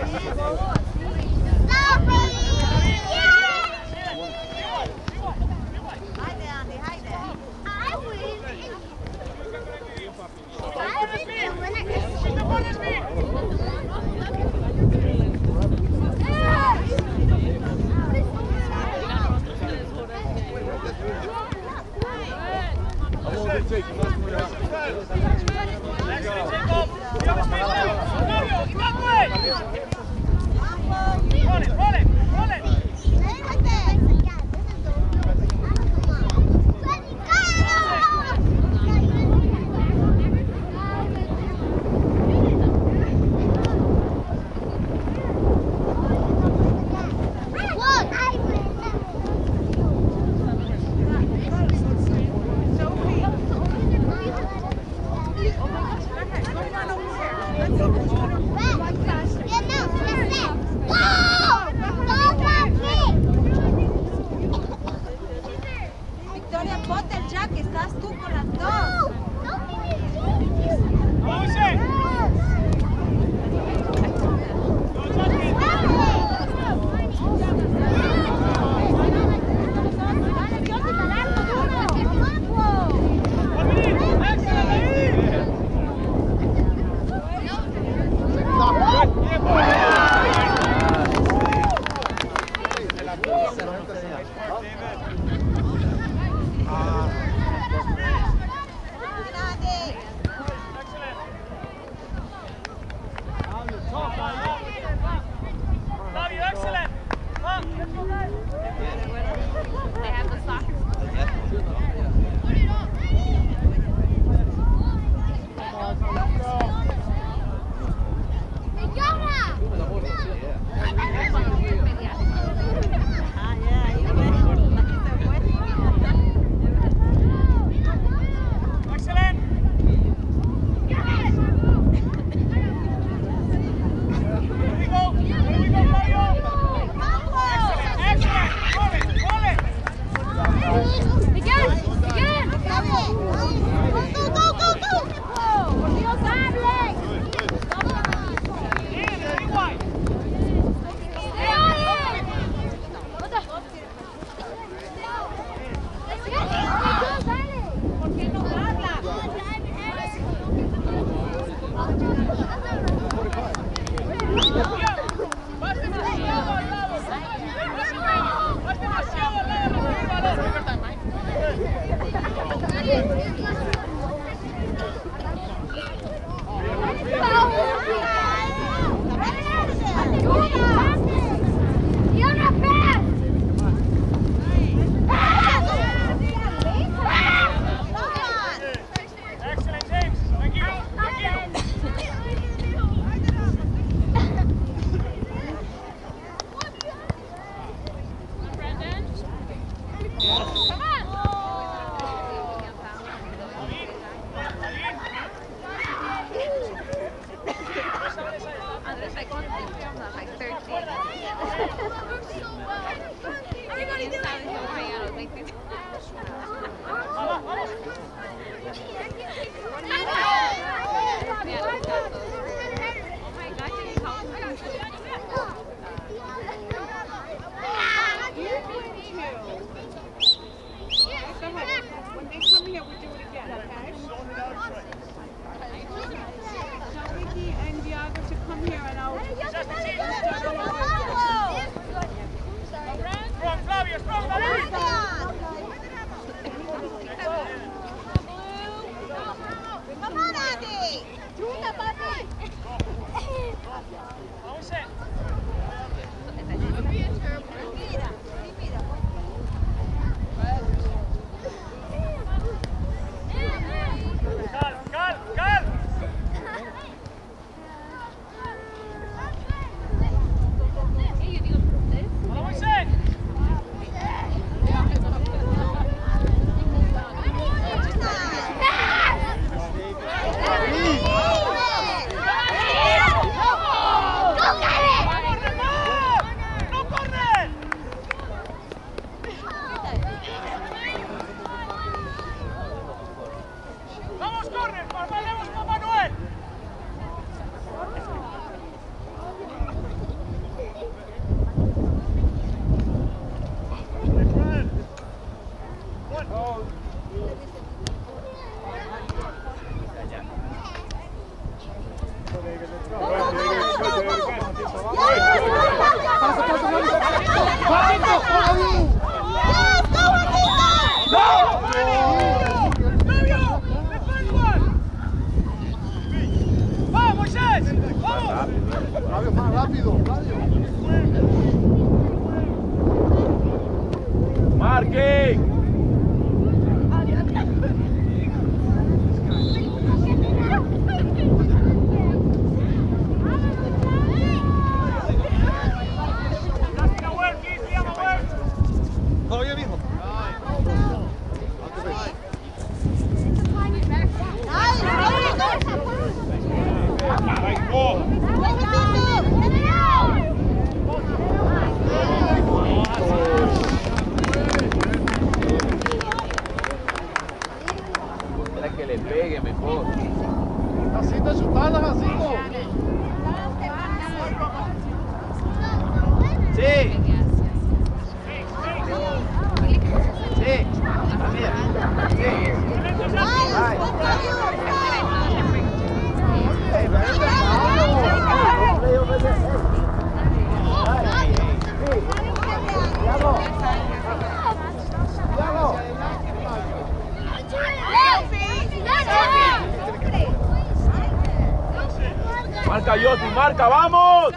Tell Ricky and Diago to come here and I'll Flavio, más rápido, Flavio. Marque. ¿Todo bien, mijo? Espera que le pegue mejor. Así te chutarlas, así, ¿no? Sí. Sí. Mira. Sí. Marca, Yossi, marca, vamos.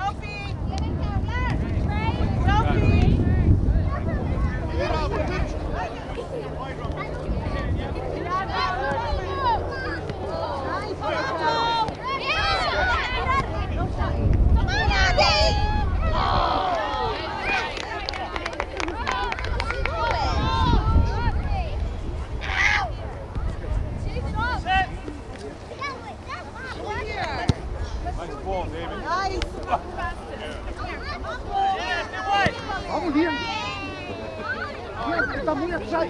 Vamos bien. Bien, está muy atrás.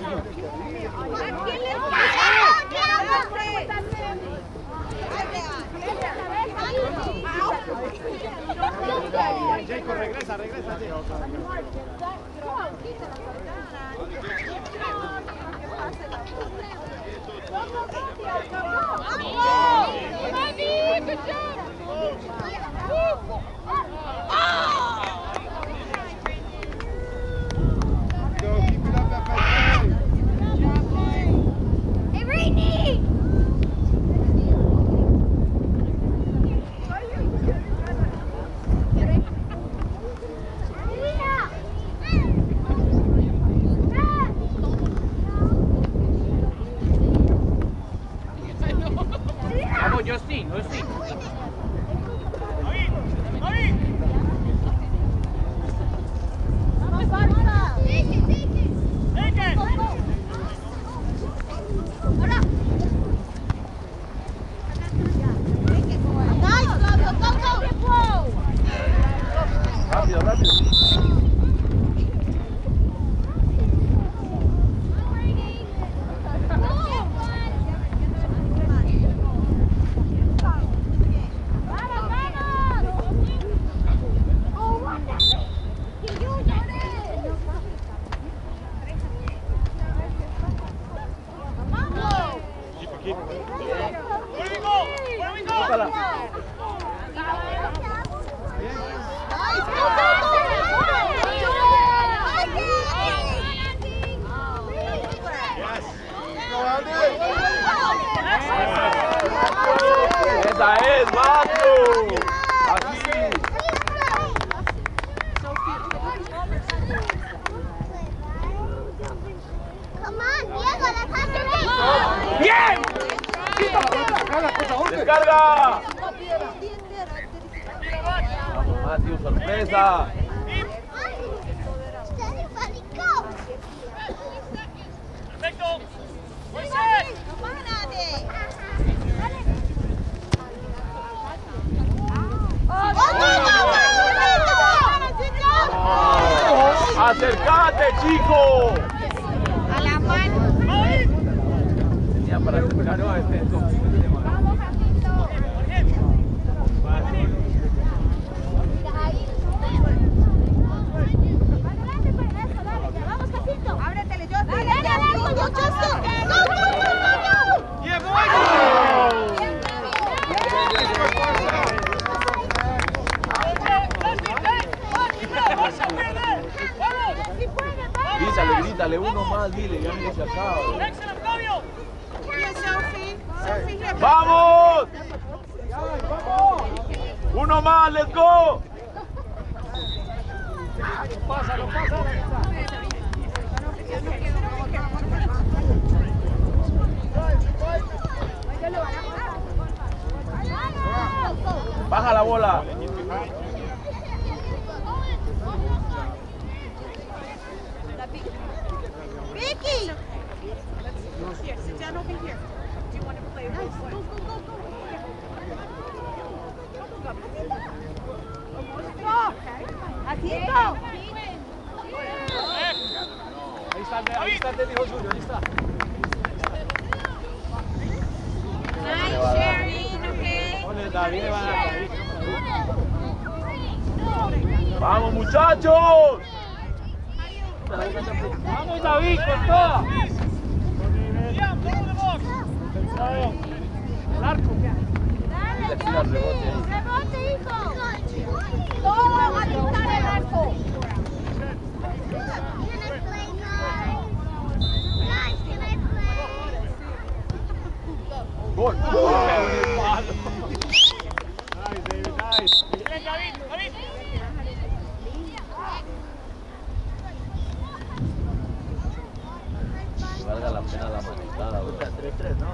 Jacob, regresa, regresa. Vamos, Justin, Justin. Rápido, rápido. Esa es, Matthew. Así. ¡Bien! ¡Descarga! Vamos, Matthew, sorpresa. ¡Acércate, chico! A la mano. Tenía para acercarlo a este. Vamos, Jacinto. Adelante, pues, eso, dale. Vamos, Jacinto. Ábretele, yo. Dale, dale, muchacho. Grítale uno más, dile, ya no se acaba. Sophie. ¡Vamos! Uno más, let's go. Pasa, no pasa. Baja la bola. Vicky! Here, sit down over here. Do you want to play with one? ¡Asito! Ahí está el hijo suyo, ahí está. Nice sharing, okay? Ole, David, van a caer. Vamos, muchachos. Vamos, David, con toda. El arco. ¡Rebote, hijo! ¡Todo a quitar el arco! Gol. Nice, David, nice. Valga la pena la manetada, o sea, 3-3, ¿no?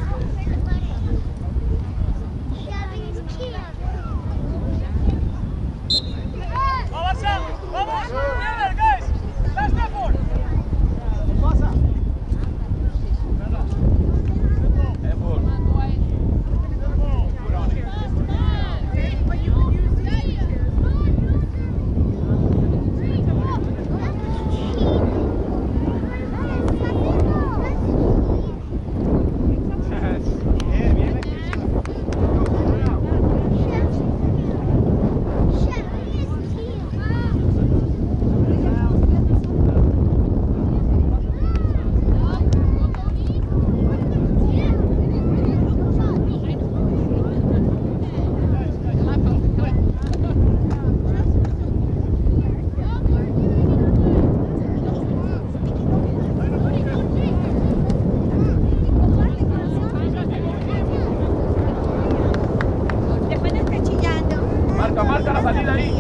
Marca la salida ahí.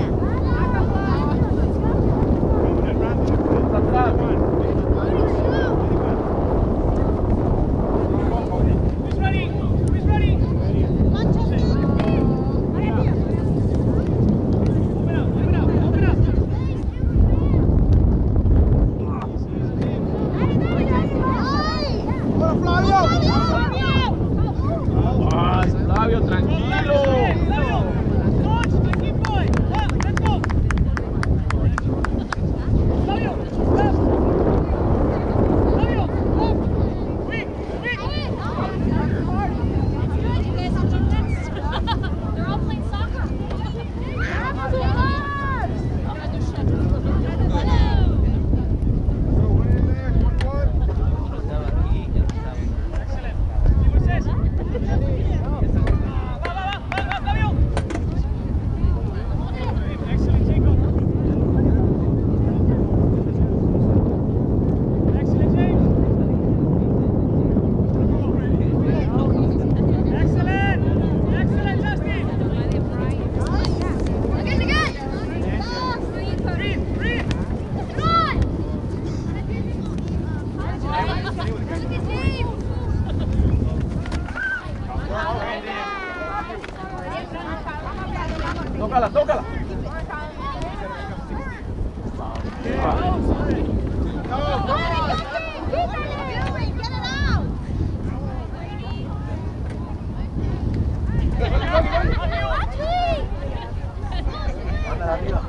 Flavio, tranquilo. Tócala, tócala. Anda arriba.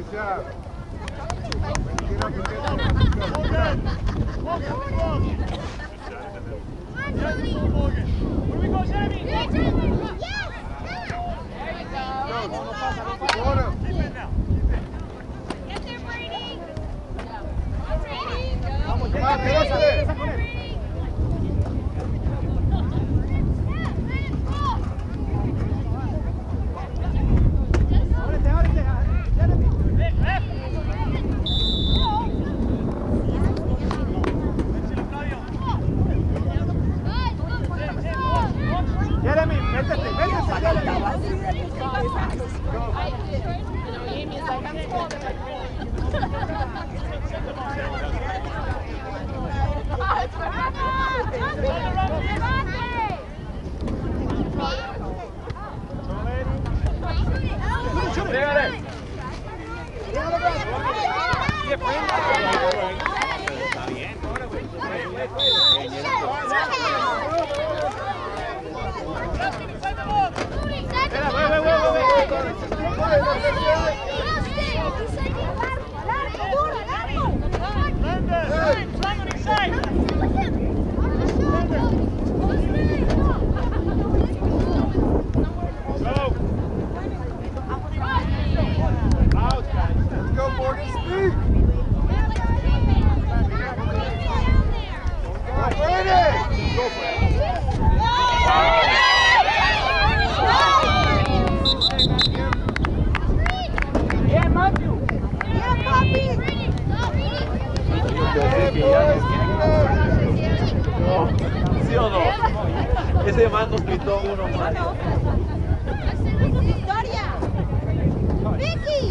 ¿Sí o no? Ese man nos gritó uno más. Victoria. Vicky.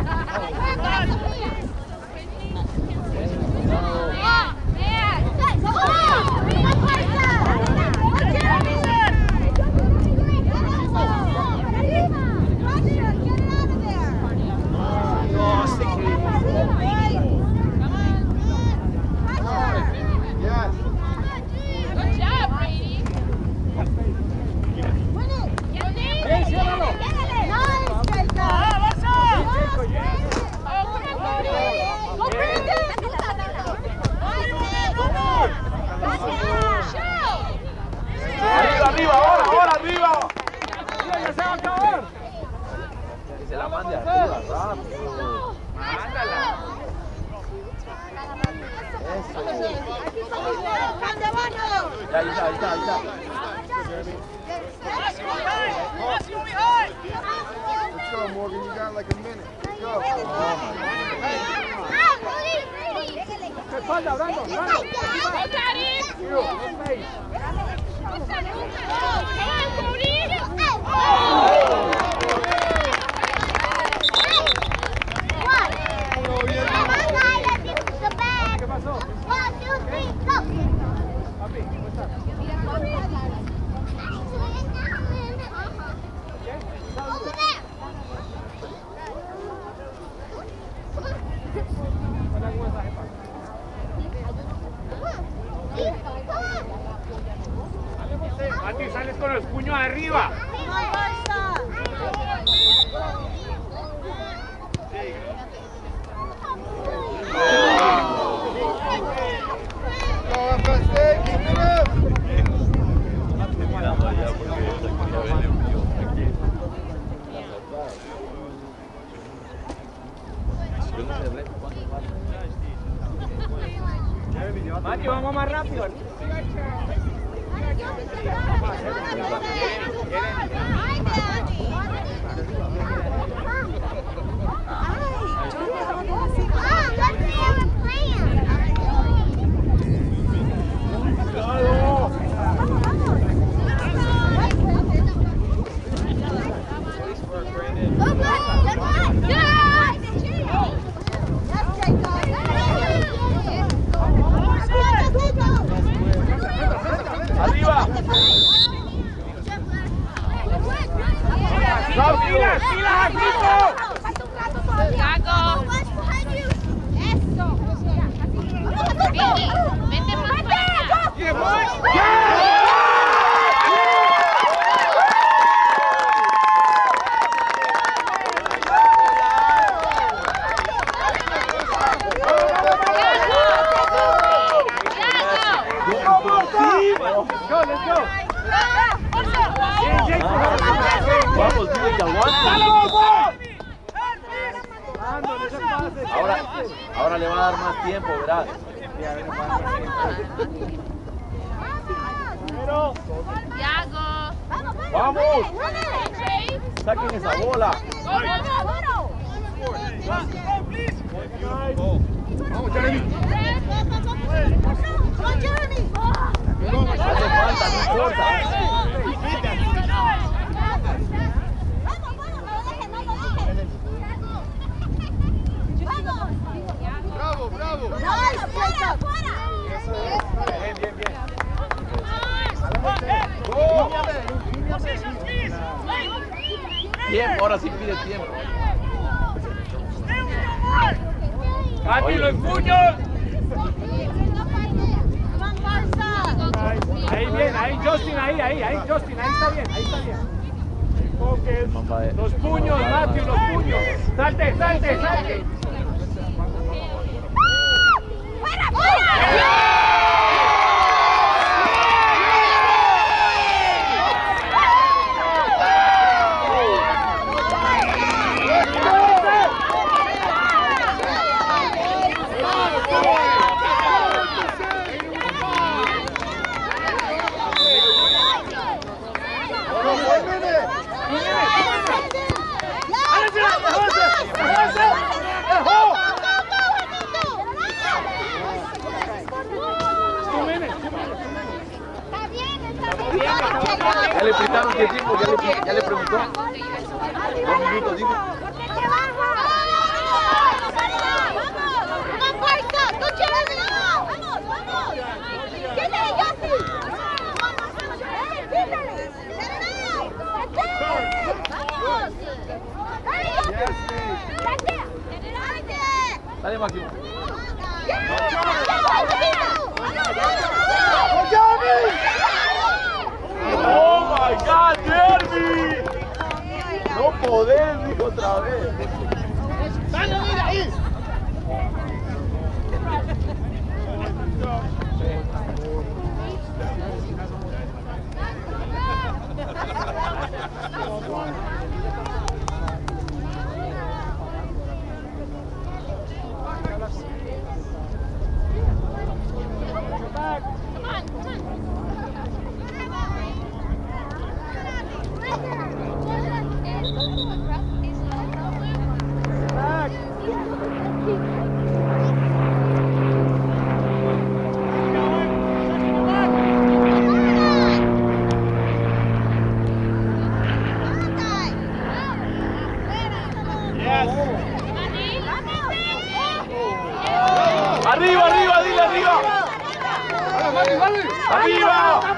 Arriba, ahora, arriba. Ya se va a acabar. Que se la mande arriba, rápido. Mándala. Eso. Ya, Ahí está. Let's go, Morgan. You got like a minute. Let's go. Espalda, Brando. ¿Qué pasó? Papi, ¿cómo estás? Mati, sales con los puños arriba. Estoy mirando allá porque yo quería ver el mío aquí. Yo no sé, Blake, ¿cuánto falta? Mati, vamos más rápido. ¡Arriba! ¡No, pilas, equipo! ¡Gago! ¡Eso! ¡Vente más para Vamos, dile que aguante. Ahora le va a dar más tiempo, verás. Vamos. Saquen esa bola. Vamos, Jeremy. Hace falta, no importa. Bravo, bravo. Bien. Tiempo, ahora sí pide tiempo. ¡Katy, los puños! Ahí bien, ahí Justin, ahí Justin, ahí está bien. Enfoques, los puños, Matthew, los puños. Salte. Ya le explicaron qué tiempo, ya le preguntó. 2 minutos, dijo. Dale, Máximo. Oh my God, Derby. No podés, dijo otra vez. ¡Dale, mira ahí! Arriba, dile arriba. Arriba.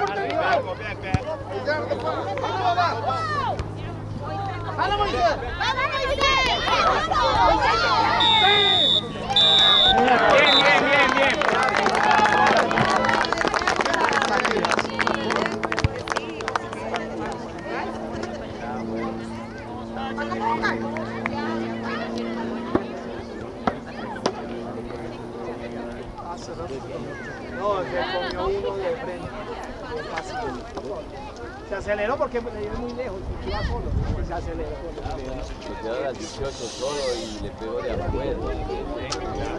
Bien. No, se comió uno de frente. Se aceleró porque le dio muy lejos, iba solo. Se aceleró. Se quedó al 18 solo y le pegó de afuera.